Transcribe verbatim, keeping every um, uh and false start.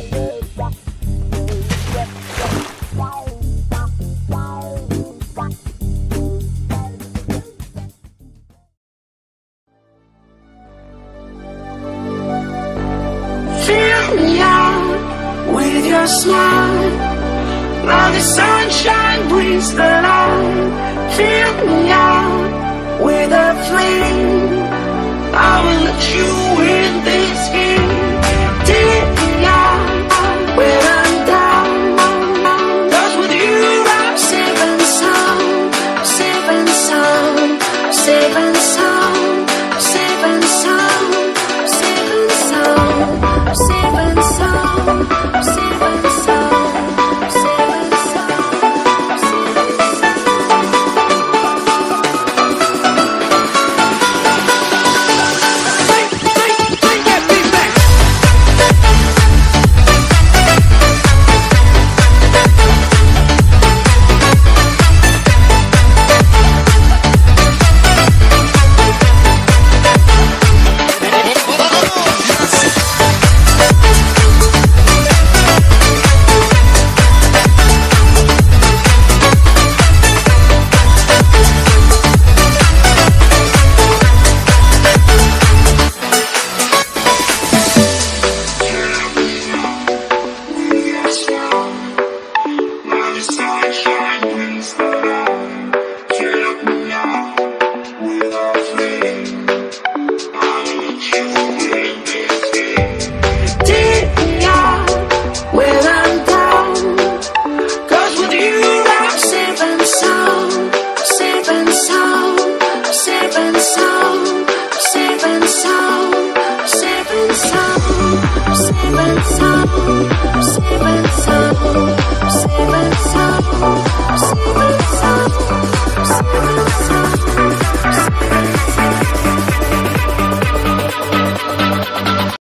Fill me out with your smile. Now the sunshine brings the light. Fill me out with a flame. I will let you in this game. Take me out when I'm down. 'Cause with you I'm safe and sound. Safe and sound. Safe and sound. Safe and sound. Safe and sound. Safe and sound. Safe and sound. Safe and sound, safe and sound.